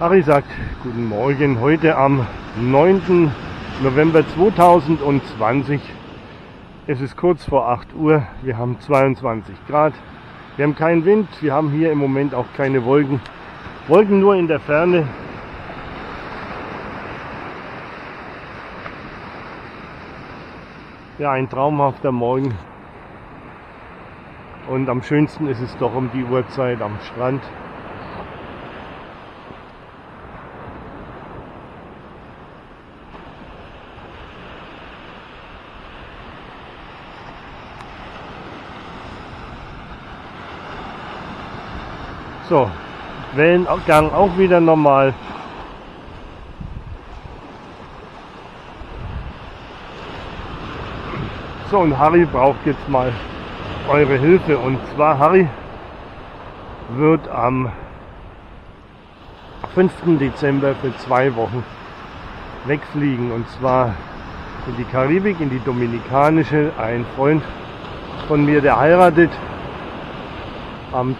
Harry sagt, guten Morgen, heute am 9. November 2020. Es ist kurz vor 8 Uhr, wir haben 22 Grad, wir haben keinen Wind, wir haben hier im Moment auch keine Wolken. Wolken nur in der Ferne. Ja, ein traumhafter Morgen. Und am schönsten ist es doch um die Uhrzeit am Strand. So, Wellengang auch wieder normal. So, und Harry braucht jetzt mal eure Hilfe. Und zwar, Harry wird am 5. Dezember für 2 Wochen wegfliegen. Und zwar in die Karibik, in die Dominikanische. Ein Freund von mir, der heiratet am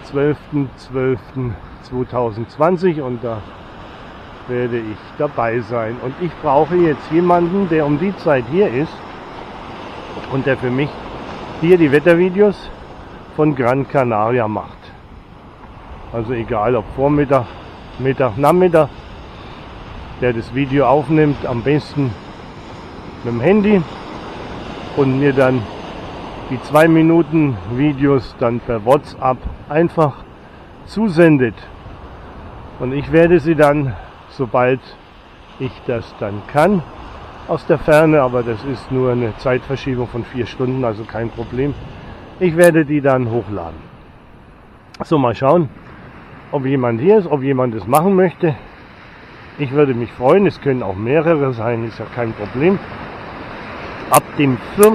12.12.2020 und da werde ich dabei sein. Und ich brauche jetzt jemanden, der um die Zeit hier ist und der für mich hier die Wettervideos von Gran Canaria macht. Also egal ob Vormittag, Mittag, Nachmittag, der das Video aufnimmt, am besten mit dem Handy und mir dann die 2 Minuten Videos dann per WhatsApp einfach zusendet. Und ich werde sie dann, sobald ich das dann kann, aus der Ferne, aber das ist nur eine Zeitverschiebung von 4 Stunden, also kein Problem. Ich werde die dann hochladen. So, mal schauen, ob jemand hier ist, ob jemand das machen möchte. Ich würde mich freuen, es können auch mehrere sein, ist ja kein Problem. Ab dem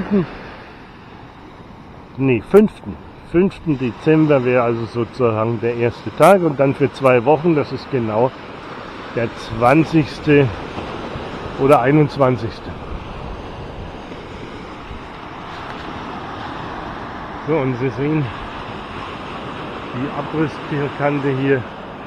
5. Dezember wäre also sozusagen der erste Tag und dann für 2 Wochen, das ist genau der 20. oder 21. So, und Sie sehen die Abrisskante hier.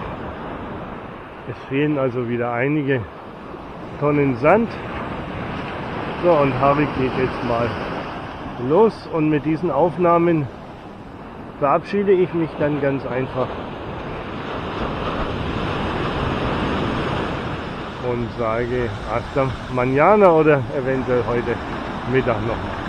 Es fehlen also wieder einige Tonnen Sand. So, und Harry geht jetzt mal los und mit diesen Aufnahmen verabschiede ich mich dann ganz einfach und sage hasta mañana oder eventuell heute Mittag nochmal.